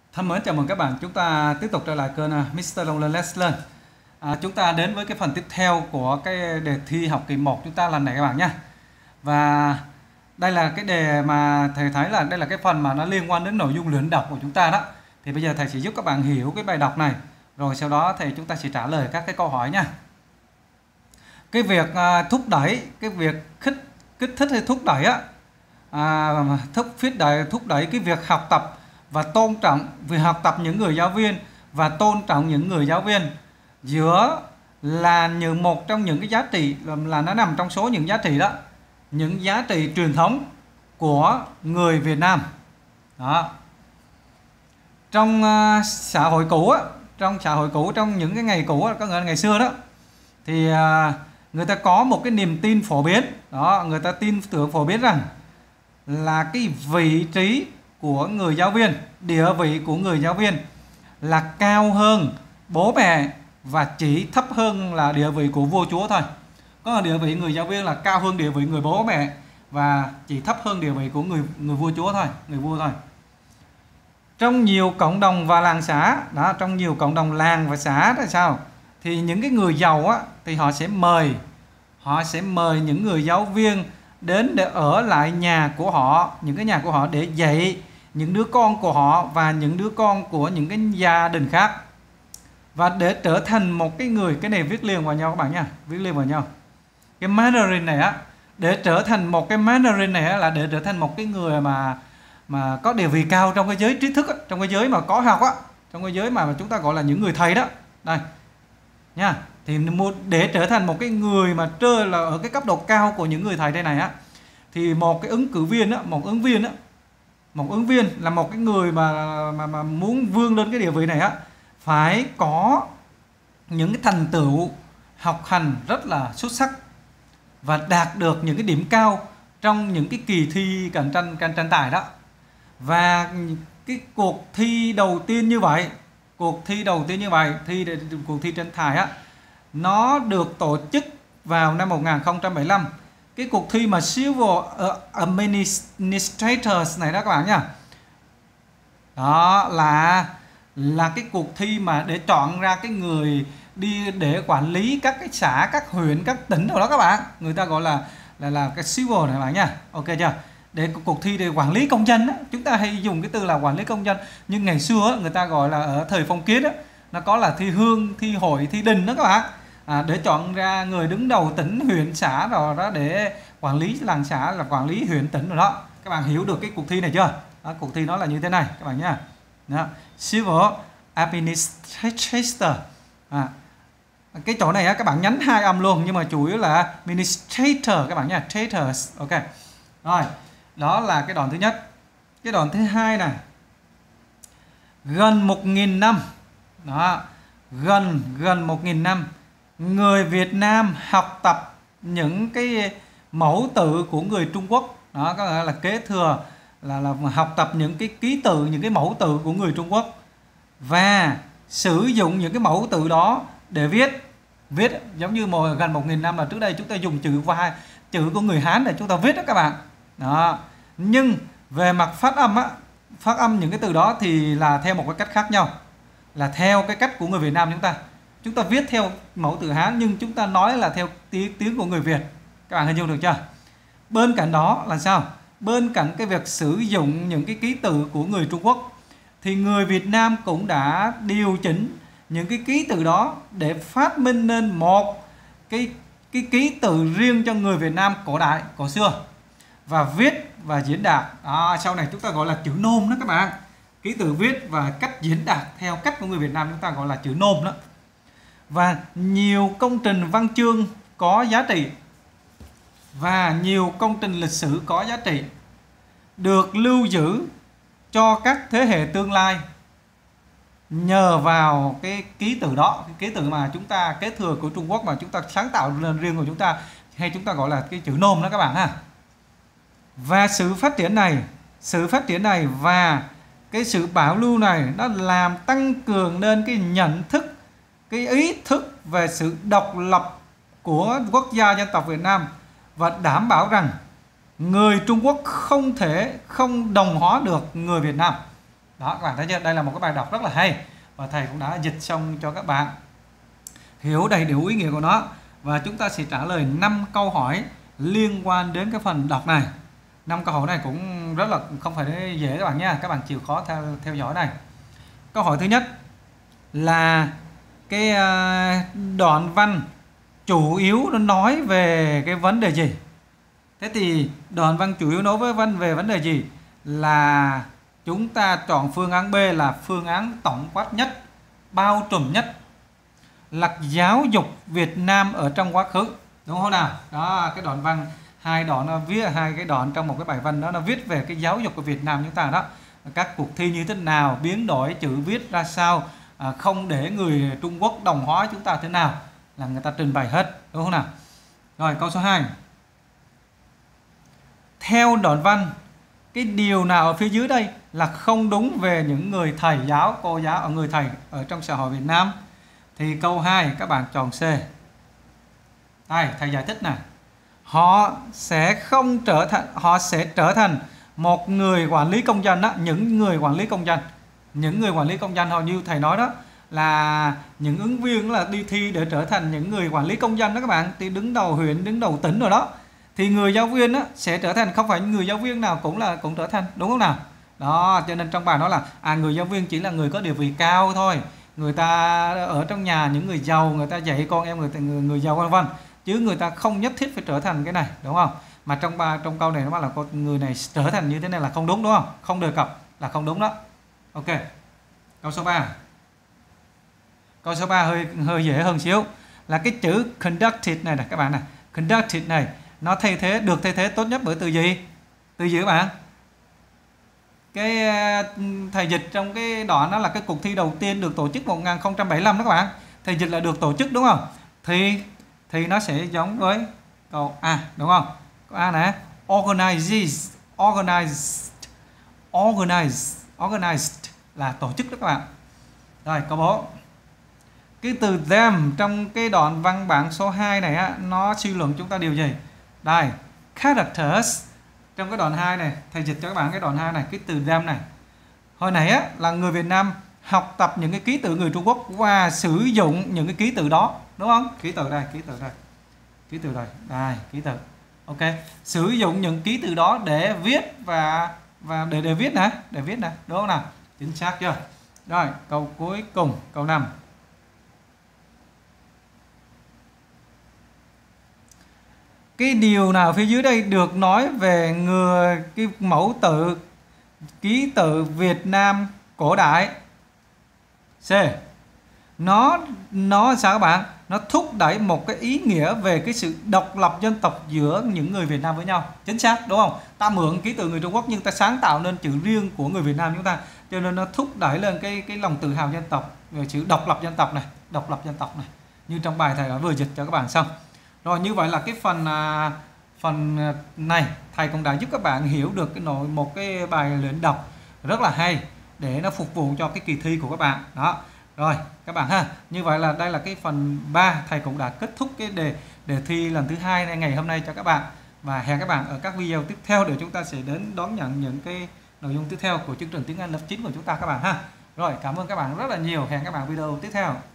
Thân mến, chào mừng các bạn. Chúng ta tiếp tục trở lại kênh Mr. Long Learn Let's Learn. Chúng ta đến với cái phần tiếp theo của cái đề thi học kỳ 1 chúng ta lần này các bạn nhé. Và đây là cái đề mà thầy thấy là đây là cái phần mà nó liên quan đến nội dung luyện đọc của chúng ta đó. Thì bây giờ thầy sẽ giúp các bạn hiểu cái bài đọc này, rồi sau đó thì chúng ta sẽ trả lời các cái câu hỏi nha. Cái việc thúc đẩy, cái việc kích thích hay thúc đẩy thúc đẩy cái việc học tập và tôn trọng việc học tập những người giáo viên và tôn trọng những người giáo viên giữa là như một trong những cái giá trị là nó nằm trong số những giá trị đó, những giá trị truyền thống của người Việt Nam đó. Trong xã hội cũ trong những cái ngày cũ có ngày xưa đó thì người ta có một cái niềm tin phổ biến đó, người ta tin tưởng phổ biến rằng là cái vị trí của người giáo viên, địa vị của người giáo viên là cao hơn bố mẹ và chỉ thấp hơn là địa vị của vua chúa thôi. Có là địa vị người giáo viên là cao hơn địa vị người bố mẹ và chỉ thấp hơn địa vị của người vua chúa thôi, người vua thôi. Trong nhiều cộng đồng và làng xã đó, trong nhiều cộng đồng làng và xã là sao? Thì những cái người giàu á thì họ sẽ mời những người giáo viên đến để ở lại nhà của họ, những cái nhà của họ để dạy những đứa con của họ và những đứa con của những cái gia đình khác, và để trở thành một cái người, cái này viết liền vào nhau các bạn nha, viết liền vào nhau. Cái Mandarin này á, để trở thành một cái Mandarin này á, là để trở thành một cái người mà có địa vị cao trong cái giới trí thức á, trong cái giới mà có học á, trong cái giới mà chúng ta gọi là những người thầy đó. Đây nha, thì để trở thành một cái người mà là ở cái cấp độ cao của những người thầy đây này á, thì một cái ứng viên là một cái người mà muốn vươn lên cái địa vị này á, phải có những cái thành tựu học hành rất là xuất sắc và đạt được những cái điểm cao trong những cái kỳ thi tranh tài đó. Và cái cuộc thi đầu tiên như vậy, cuộc thi tranh tài á, nó được tổ chức vào năm 2075. Cái cuộc thi mà Civil Administrators này đó các bạn nha. Đó là cái cuộc thi mà để chọn ra cái người đi để quản lý các cái xã, các huyện, các tỉnh rồi đó các bạn. Người ta gọi là cái civil này các bạn nha. Ok chưa? Để cuộc thi để quản lý công dân á, chúng ta hay dùng cái từ là quản lý công dân, nhưng ngày xưa á, người ta gọi là ở thời phong kiến á, nó có là thi hương, thi hội, thi đình đó các bạn. Để chọn ra người đứng đầu tỉnh, huyện, xã rồi đó, để quản lý làng xã, là quản lý huyện, tỉnh rồi đó. Các bạn hiểu được cái cuộc thi này chưa? Đó, cuộc thi nó là như thế này các bạn nhé. Civil Administrator. Cái chỗ này á, các bạn nhấn hai âm luôn, nhưng mà chủ yếu là Administrator các bạn nhé. Traitors. Ok. Rồi, đó là cái đoạn thứ nhất. Cái đoạn thứ hai này, gần 1.000 năm đó, gần 1.000 năm người Việt Nam học tập những cái mẫu tự của người Trung Quốc đó, có nghĩa là kế thừa, là học tập những cái ký tự, những cái mẫu tự của người Trung Quốc và sử dụng những cái mẫu tự đó để viết giống như gần 1.000 năm là trước đây chúng ta dùng chữ của người Hán để chúng ta viết đó các bạn đó. Nhưng về mặt phát âm những cái từ đó thì là theo một cái cách khác nhau, là theo cái cách của người Việt Nam chúng ta viết theo mẫu từ Hán, nhưng chúng ta nói là theo tiếng của người Việt. Các bạn hình dung được chưa? Bên cạnh đó là sao? Bên cạnh cái việc sử dụng những cái ký tự của người Trung Quốc thì người Việt Nam cũng đã điều chỉnh những cái ký tự đó để phát minh nên một cái ký tự riêng cho người Việt Nam cổ đại, cổ xưa, và viết và diễn đạt. Sau này chúng ta gọi là chữ nôm đó các bạn. Ký tự viết và cách diễn đạt theo cách của người Việt Nam chúng ta gọi là chữ nôm đó. Và nhiều công trình văn chương có giá trị và nhiều công trình lịch sử có giá trị được lưu giữ cho các thế hệ tương lai nhờ vào cái ký tự đó, cái ký tự mà chúng ta kế thừa của Trung Quốc mà chúng ta sáng tạo lên riêng của chúng ta, hay chúng ta gọi là cái chữ nôm đó các bạn ha. Và sự phát triển này và cái sự bảo lưu này nó làm tăng cường lên cái nhận thức, cái ý thức về sự độc lập của quốc gia dân tộc Việt Nam, và đảm bảo rằng người Trung Quốc không thể không đồng hóa được người Việt Nam. Đó các bạn thấy chưa? Đây là một cái bài đọc rất là hay và thầy cũng đã dịch xong cho các bạn hiểu đầy đủ ý nghĩa của nó. Và chúng ta sẽ trả lời 5 câu hỏi liên quan đến cái phần đọc này. 5 câu hỏi này cũng rất là không phải dễ các bạn nha, các bạn chịu khó theo dõi này. Câu hỏi thứ nhất là cái đoạn văn chủ yếu nó nói về cái vấn đề gì? Thế thì đoạn văn chủ yếu nói về vấn đề gì? Là chúng ta chọn phương án B là phương án tổng quát nhất, bao trùm nhất, là giáo dục Việt Nam ở trong quá khứ, đúng không nào? Đó, cái đoạn văn hai đoạn nó viết hai cái đoạn trong một cái bài văn đó, nó viết về cái giáo dục của Việt Nam chúng ta đó, các cuộc thi như thế nào, biến đổi chữ viết ra sao, không để người Trung Quốc đồng hóa chúng ta thế nào, là người ta trình bày hết, đúng không nào? Rồi câu số 2, theo đoạn văn cái điều nào ở phía dưới đây là không đúng về những người thầy giáo, cô giáo, người thầy ở trong xã hội Việt Nam? Thì câu 2 các bạn chọn C. Đây thầy giải thích nè, họ sẽ trở thành một người quản lý công dân đó, những người quản lý công dân họ như thầy nói đó, là những ứng viên là đi thi để trở thành những người quản lý công dân đó các bạn, thì đứng đầu huyện, đứng đầu tỉnh rồi đó, thì người giáo viên đó sẽ trở thành, không phải người giáo viên nào cũng trở thành, đúng không nào? Đó, cho nên trong bài nói là người giáo viên chỉ là người có địa vị cao thôi, người ta ở trong nhà những người giàu, người ta dạy con em người giàu vân vân, chứ người ta không nhất thiết phải trở thành cái này, đúng không? Mà trong câu này nó nói là người này trở thành như thế này là không đúng, đúng không? Không đề cập là không đúng đó. Ok. Câu số 3. Câu số 3 hơi dễ hơn xíu, là cái chữ conducted này các bạn này, conducted này nó được thay thế tốt nhất bởi từ gì? Từ gì các bạn? Cái thầy dịch trong cái đoạn đó là cái cuộc thi đầu tiên được tổ chức 1075 đó các bạn. Thầy dịch là được tổ chức, đúng không? Thì nó sẽ giống với câu A, đúng không? Câu A này, organized là tổ chức đó các bạn. Rồi câu 4. Cái từ them trong cái đoạn văn bản số 2 này á, nó suy luận chúng ta điều gì? Đây, characters. Trong cái đoạn 2 này, thầy dịch cho các bạn cái đoạn 2 này, cái từ them này. Hồi nãy á, là người Việt Nam học tập những cái ký tự người Trung Quốc và sử dụng những cái ký tự đó, đúng không? Ký tự đây, đây, ký tự. Ok, sử dụng những ký tự đó để viết và để viết nè, đúng không nào? Chính xác chưa? Rồi, câu cuối cùng, câu 5. Cái điều nào phía dưới đây được nói về cái mẫu tự ký tự Việt Nam cổ đại? C. Nó sao các bạn? Nó thúc đẩy một cái ý nghĩa về cái sự độc lập dân tộc giữa những người Việt Nam với nhau. Chính xác, đúng không? Ta mượn ký tự người Trung Quốc nhưng ta sáng tạo nên chữ riêng của người Việt Nam chúng ta, cho nên nó thúc đẩy lên cái lòng tự hào dân tộc, về chữ độc lập dân tộc này, như trong bài thầy đã vừa dịch cho các bạn xong. Rồi, như vậy là cái phần này thầy cũng đã giúp các bạn hiểu được một cái bài luyện đọc rất là hay để nó phục vụ cho cái kỳ thi của các bạn đó. Rồi các bạn ha, như vậy là đây là cái phần 3, thầy cũng đã kết thúc cái đề thi lần thứ 2 ngày hôm nay cho các bạn, và hẹn các bạn ở các video tiếp theo để chúng ta sẽ đến đón nhận những cái nội dung tiếp theo của chương trình tiếng Anh lớp 9 của chúng ta các bạn ha. Rồi, cảm ơn các bạn rất là nhiều, hẹn các bạn video tiếp theo.